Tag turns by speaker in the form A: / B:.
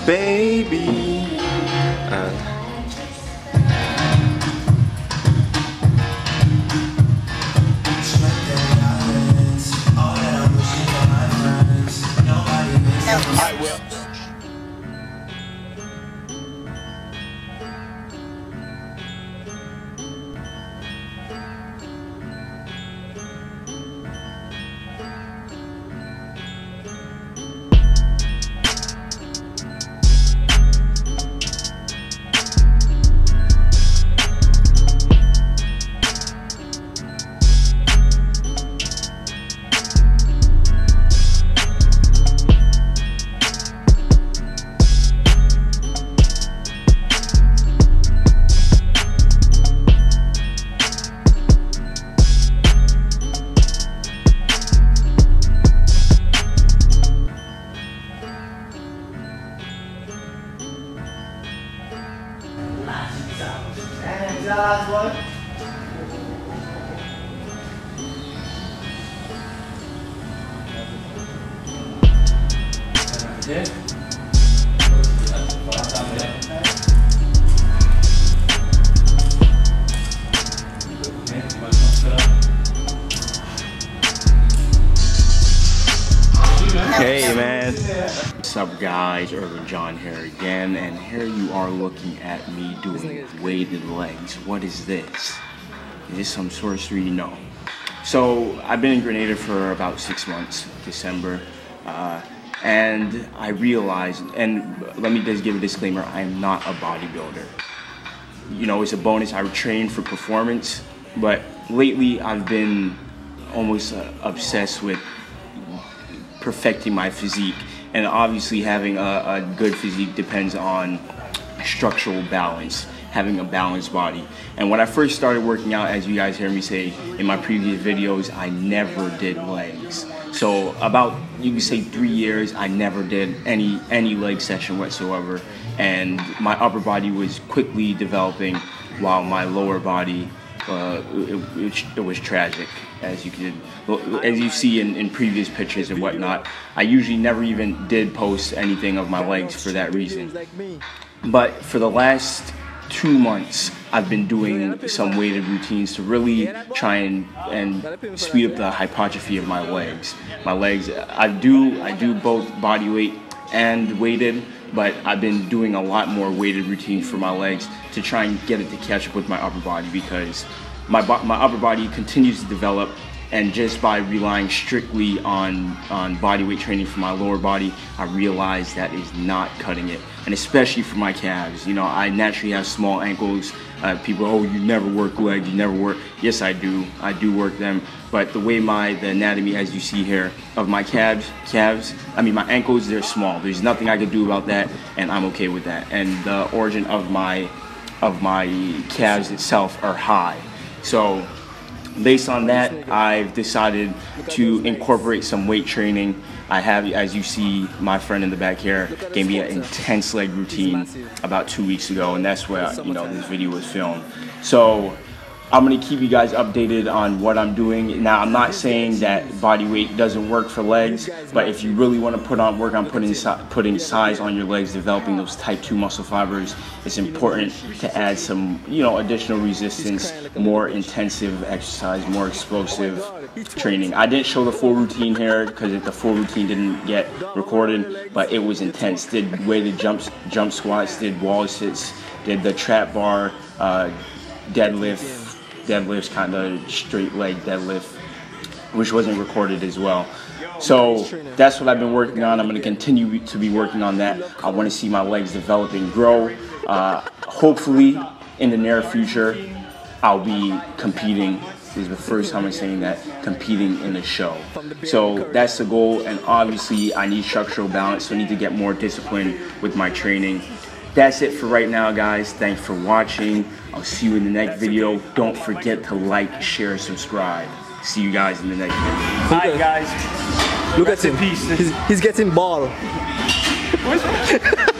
A: baby.
B: I will.
A: Hey man, what's up guys, Urban John here again, and here you are looking at me doing weighted legs. What is this? Is this some sorcery? No. So I've been in Grenada for about 6 months, December, and I realized, and let me just give a disclaimer, I am not a bodybuilder. You know, it's a bonus, I train for performance, but lately I've been almost obsessed with perfecting my physique, and obviously having a good physique depends on structural balance, having a balanced body. And when I first started working out, as you guys hear me say in my previous videos, I never did legs. So about, you could say 3 years, I never did any leg session whatsoever, and my upper body was quickly developing while my lower body it was tragic, as you see in previous pictures and whatnot. I usually never even did post anything of my legs for that reason. But for the last 2 months, I've been doing some weighted routines to really try and speed up the hypertrophy of my legs. My legs, I do both body weight and weighted, but I've been doing a lot more weighted routines for my legs to try and get it to catch up with my upper body, because my upper body continues to develop, and just by relying strictly on body weight training for my lower body, I realized that is not cutting it, and especially for my calves. You know, I naturally have small ankles. People, oh, you never work legs, you never work. Yes, I do work them, but the way the anatomy, as you see here, of my my ankles, they're small. There's nothing I can do about that, and I'm okay with that. And the origin of my calves itself are high. So based on that, I've decided to incorporate some weight training. I have, as you see, my friend in the back here gave me an intense leg routine about 2 weeks ago, and that's where this video was filmed. So I'm gonna keep you guys updated on what I'm doing. Now, I'm not saying that body weight doesn't work for legs, but if you really want to work on putting size on your legs, developing those type 2 muscle fibers, it's important to add some, additional resistance, more intensive exercise, more explosive training. I didn't show the full routine here because the full routine didn't get recorded, but it was intense. Did weighted jump squats, did wall sits, did the trap bar, deadlifts, kind of straight leg deadlift, which wasn't recorded as well. So that's what I've been working on. I'm going to continue to be working on that. I want to see my legs develop and grow. Hopefully in the near future I'll be competing. This is the first time I'm saying that, competing in a show. So that's the goal, and obviously I need structural balance, so I need to get more discipline with my training. That's it for right now, guys. Thanks for watching. I'll see you in the next video. Don't forget to like, share, subscribe. See you guys in the next video. Bye, guys.
B: Look at him. He's getting ball.